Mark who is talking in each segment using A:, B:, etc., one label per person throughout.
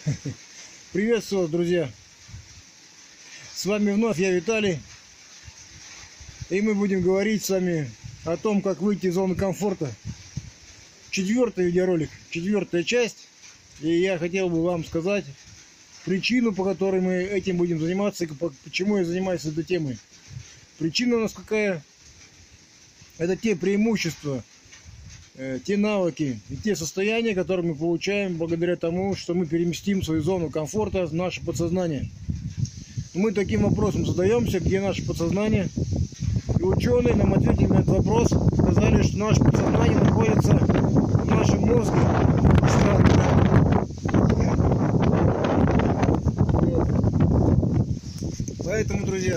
A: Приветствую вас, друзья! С вами вновь я, Виталий. И мы будем говорить с вами о том, как выйти из зоны комфорта. Четвертый видеоролик, четвертая часть. И я хотел бы вам сказать причину, по которой мы этим будем заниматься, и почему я занимаюсь этой темой. Причина у нас какая? Это те преимущества, те навыки и те состояния, которые мы получаем благодаря тому, что мы переместим свою зону комфорта в наше подсознание. Мы таким вопросом задаемся, где наше подсознание. И ученые нам ответили на этот вопрос, сказали, что наше подсознание находится в нашем мозге. Поэтому, друзья,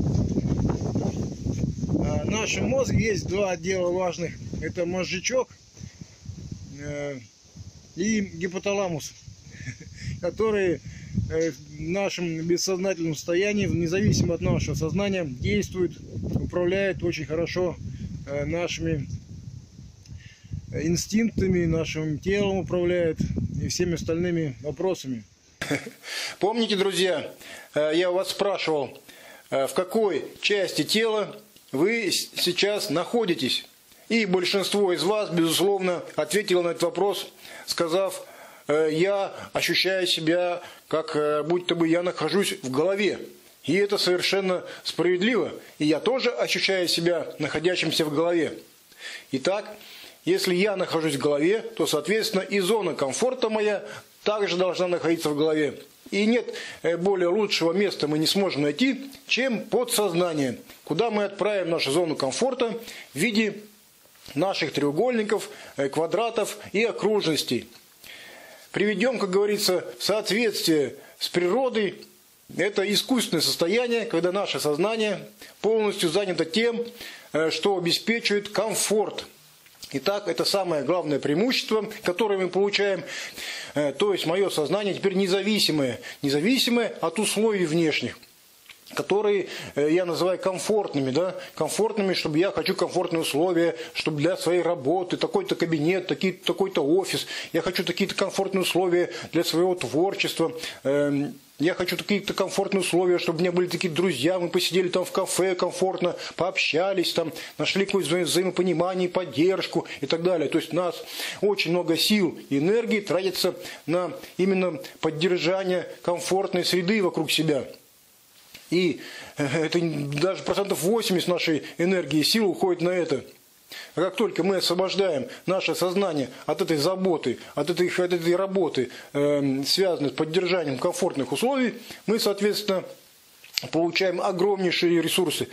A: в нашем мозге есть два отдела важных. Это мозжечок и гипоталамус, которые в нашем бессознательном состоянии, независимо от нашего сознания, действуют, управляют очень хорошо нашими инстинктами, нашим телом управляют и всеми остальными вопросами.
B: Помните, друзья, я вас спрашивал, в какой части тела вы сейчас находитесь? И большинство из вас, безусловно, ответило на этот вопрос, сказав: я ощущаю себя, как будто бы я нахожусь в голове. И это совершенно справедливо. И я тоже ощущаю себя находящимся в голове. Итак, если я нахожусь в голове, то, соответственно, и зона комфорта моя также должна находиться в голове. И нет более лучшего места мы не сможем найти, чем подсознание, куда мы отправим нашу зону комфорта в виде наших треугольников, квадратов и окружностей. Приведем, как говорится, в соответствие с природой. Это искусственное состояние, когда наше сознание полностью занято тем, что обеспечивает комфорт. Итак, это самое главное преимущество, которое мы получаем. То есть мое сознание теперь независимое от условий внешних, которые я называю комфортными, да? Комфортными, чтобы я хочу комфортные условия, чтобы для своей работы, такой-то кабинет, такой-то офис, я хочу такие-то комфортные условия для своего творчества, я хочу какие-то комфортные условия, чтобы у меня были такие друзья, мы посидели там в кафе комфортно, пообщались, там, нашли какое-то взаимопонимание, поддержку и так далее. То есть у нас очень много сил и энергии тратится на именно поддержание комфортной среды вокруг себя. И это даже 80% нашей энергии и сил уходит на это. А как только мы освобождаем наше сознание от этой заботы, от этой работы, связанной с поддержанием комфортных условий, мы, соответственно, получаем огромнейшие ресурсы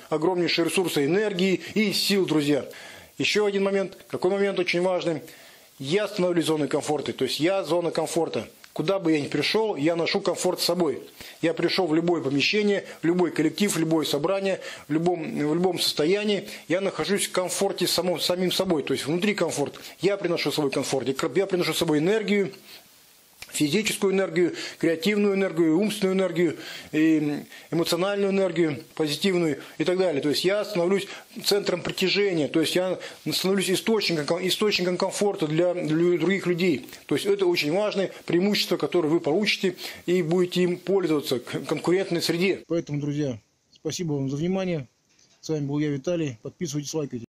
B: энергии и сил, друзья. Еще один момент, какой момент очень важный. Я становлюсь зоной комфорта, то есть я зона комфорта. Куда бы я ни пришел, я ношу комфорт с собой. Я пришел в любое помещение, в любой коллектив, в любое собрание, в любом состоянии. Я нахожусь в комфорте с самим собой, то есть внутри комфорт. Я приношу с собой комфорт, я приношу с собой энергию, физическую энергию, креативную энергию, умственную энергию, и эмоциональную энергию, позитивную и так далее. То есть я становлюсь центром притяжения, то есть я становлюсь источником комфорта для других людей. То есть это очень важное преимущество, которое вы получите и будете им пользоваться в конкурентной среде.
A: Поэтому, друзья, спасибо вам за внимание. С вами был я, Виталий. Подписывайтесь, лайкайте.